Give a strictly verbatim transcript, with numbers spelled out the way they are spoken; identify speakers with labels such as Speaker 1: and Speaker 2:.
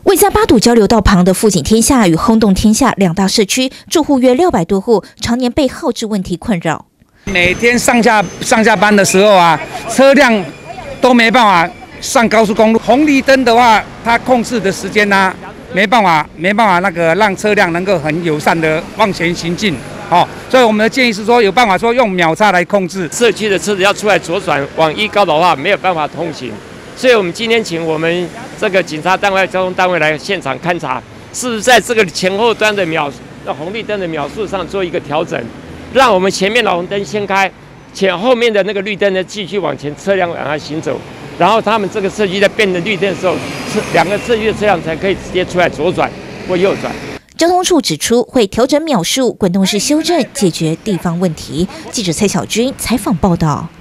Speaker 1: 位在八堵交流道旁的富锦天下与轰动天下两大社区，住户约六百多户，常年被耗资问题困扰。
Speaker 2: 每天上下上下班的时候啊，车辆都没办法上高速公路。红绿灯的话，它控制的时间呢、啊，没办法没办法那个让车辆能够很友善的往前行进。哦，所以我们的建议是说，有办法说用秒差来控制。
Speaker 3: 社区的车子要出来左转往一高的话，没有办法通行。所以我们今天请我们这个警察单位、交通单位来现场勘查，是不是在这个前后端的秒那红绿灯的秒数上做一个调整，让我们前面的红灯先开，前后面的那个绿灯呢继续往前，车辆往它行走。然后他们这个社区在变成绿灯的时候，两个社区的车辆才可以直接出来左转或右转。
Speaker 1: 交通处指出，会调整秒数，滚动式修正，解决地方问题。记者蔡小军采访报道。